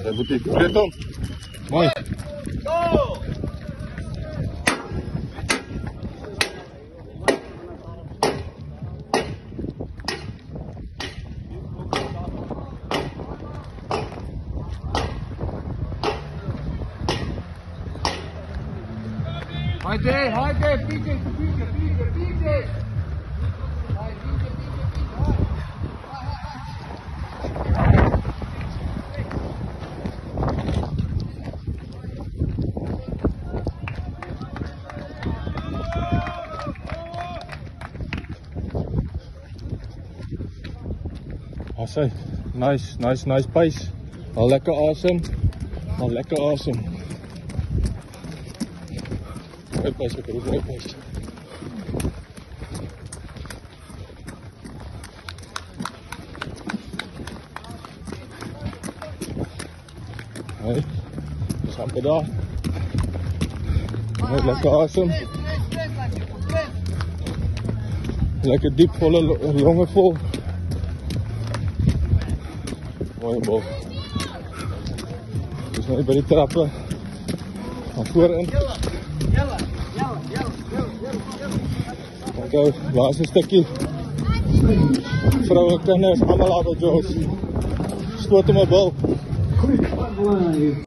Hij moet die split om. Mooi. Go! Hi there, PJ. I say, nice pace. Al lekker awesome. Great pace, great pace. Hey, dis amper daar. Hey, lekker awesome. Lekker diep, volle longe vol. Mooie bal. Dus nou by die trappe. Van voorin. Onthou, laaste stukkie. Vroue, kinders, allemaal aan die Joes. Stoot om 'n bal.